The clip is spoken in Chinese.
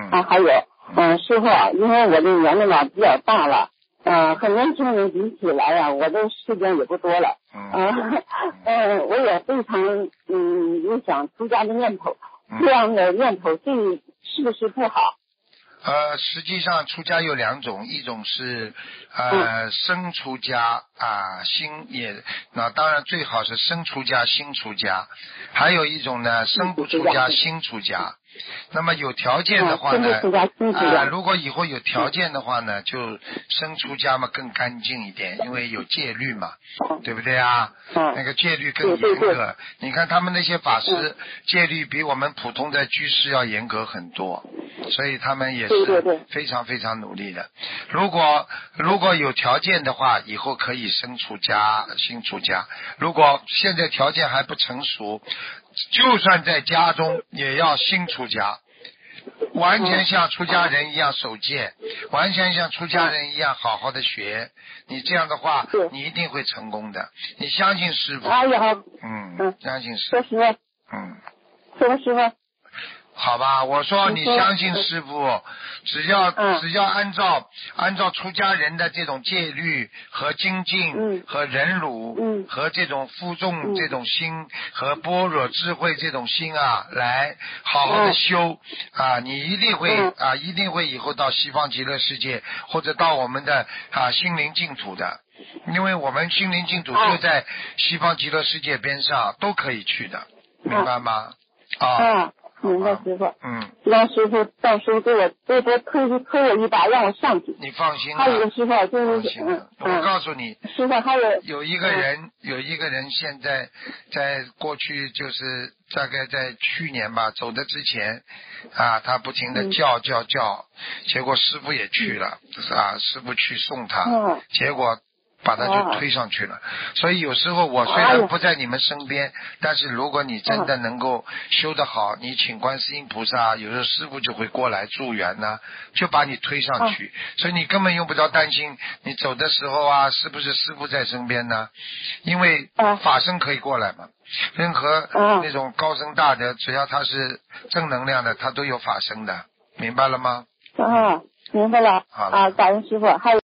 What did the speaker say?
还有，师傅，因为我这年龄嘛比较大了，和年轻人比起来呀，我的时间也不多了，我也非常有想出家的念头，这样的念头对是不是不好？ 实际上出家有两种，一种是生出家心也，那当然最好是生出家心出家，还有一种呢生不出家心出家。那么有条件的话呢，如果以后有条件的话呢，就生出家嘛更干净一点，因为有戒律嘛，对不对啊？那个戒律更严格。你看他们那些法师，戒律比我们普通的居士要严格很多，所以他们也是非常非常努力的。如果有条件的话，以后可以生出家心出家。如果现在条件还不成熟，就算在家中也要心出家，完全像出家人一样守戒，完全像出家人一样好好的学。你这样的话，你一定会成功的。你相信师父？相信师父。 师父。 好吧，我说你相信师父，只要按照出家人的这种戒律和精进和忍辱和这种负重这种心和般若智慧这种心来好好的修你一定会以后到西方极乐世界或者到我们的心灵净土的，因为我们心灵净土就在西方极乐世界边上，都可以去的，明白吗？ 明白师傅，让师傅到时候给我多推我一把，让我上去。 你放心。 还有一个师傅就是我告诉你， 师傅还有一个人现在在过去就是大概在去年吧走的之前他不停的叫，结果师傅也去了师傅去送他，结果把他就推上去了。所以有时候我虽然不在你们身边，但是如果你真的能够修得好，你请观世音菩萨，有时候师父就会过来助缘就把你推上去。所以你根本用不着担心你走的时候是不是师父在身边呢？因为法身可以过来嘛。任何那种高僧大德，只要他是正能量的，他都有法身的，明白了吗？ 明白了。 好了。 感恩师父。还有